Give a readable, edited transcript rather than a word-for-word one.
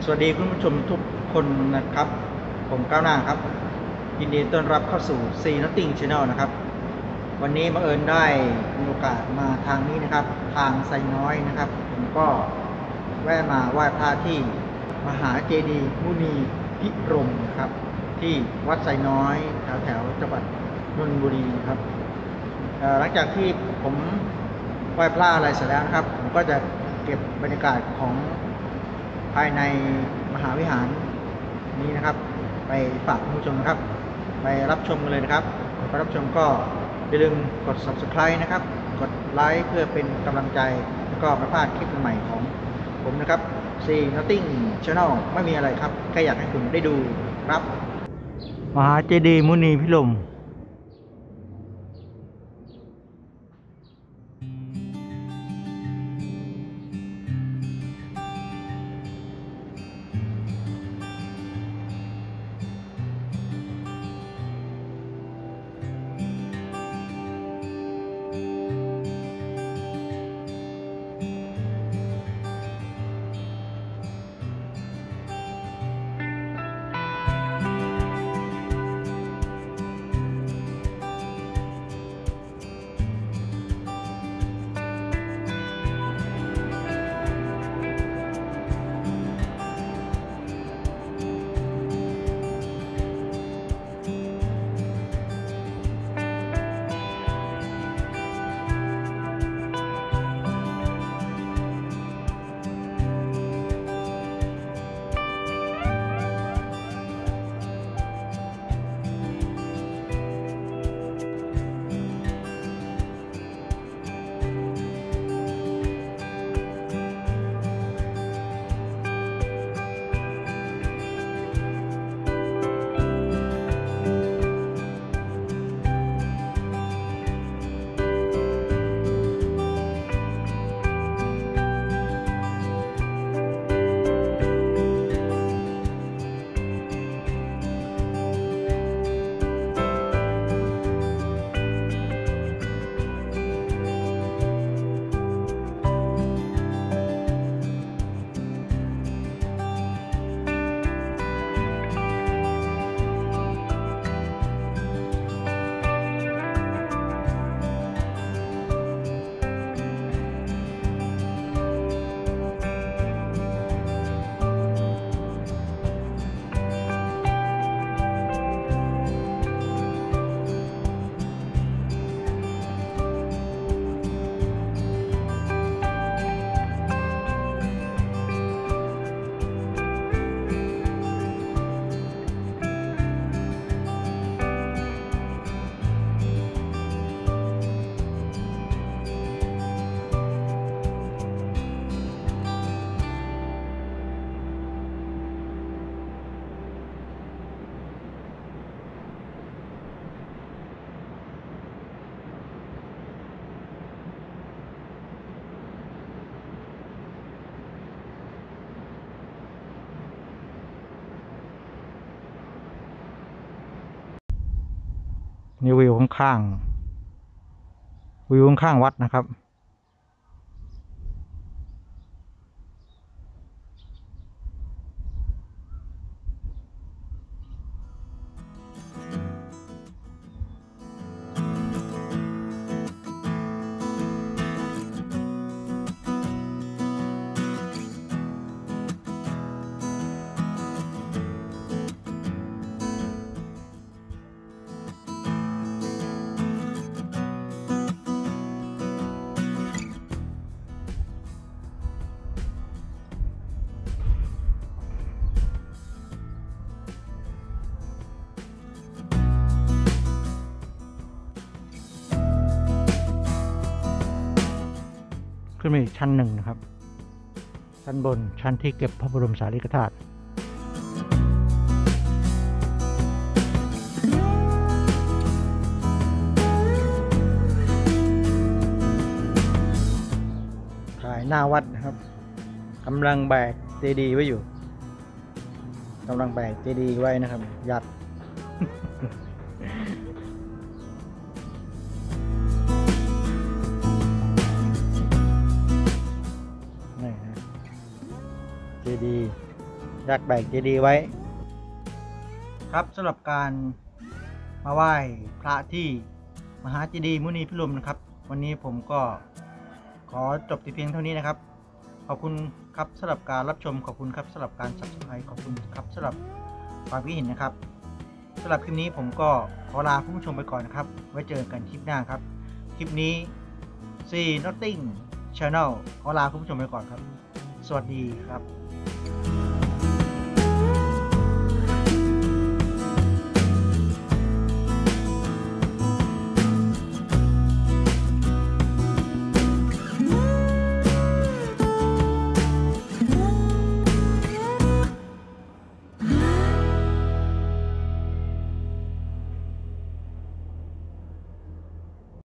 วัสดีคุณผู้ชมทุกคนนะครับผมก้าวหน้าครับยินดีต้อนรับเข้าสู่ C Nothing Channel นะครับวันนี้บังเอิญได้มีโอกาสมาทางนี้นะครับทางไซน้อยนะครับผมก็แวะมาไหว้พระที่มหาเจดีย์มุนีพิรมนะครับที่วัดไซน้อยแถวจังหวัดนนทบุรีครับหลังจากที่ผมไหว้พระอะไรเสร็จแล้วนะครับผมก็จะเก็บบรรยากาศของภายในมหาวิหารนี้นะครับไปฝากคุณผู้ชมนะครับไปรับชมกันเลยนะครับไปรับชมก็อย่าลืมกด Subscribe นะครับกดไลค์เพื่อเป็นกำลังใจแล้วก็ไม่พลาดคลิปใหม่ของผมนะครับ C Nothing Channel ไม่มีอะไรครับแค่อยากให้คุณได้ดูครับมหาเจดีย์มุนีพิรมนี่วิวข้างวัดนะครับขึ้นมาอีกชั้นหนึ่งนะครับชั้นบนชั้นที่เก็บพระบรมสารีริกธาตุถ่ายหน้าวัดนะครับกำลังแบกเจดีย์ไว้อยู่กำลังแบกเจดีย์ไว้นะครับยัด เจดีย์ดักแบกเจดีย์ไว้ครับสำหรับการมาไหว้พระที่มหาเจดีย์มุนีพิรมนะครับวันนี้ผมก็ขอจบแต่เพียงเท่านี้นะครับขอบคุณครับสำหรับการรับชมขอบคุณครับสำหรับการ Subscribe ขอบคุณครับสำหรับความคิดเห็นนะครับสำหรับคลิปนี้ผมก็ขอลาผู้ชมไปก่อนนะครับไว้เจอกันคลิปหน้าครับคลิปนี้ See Nothing Channel ขอลาคุณผู้ชมไปก่อนครับสวัสดีครับ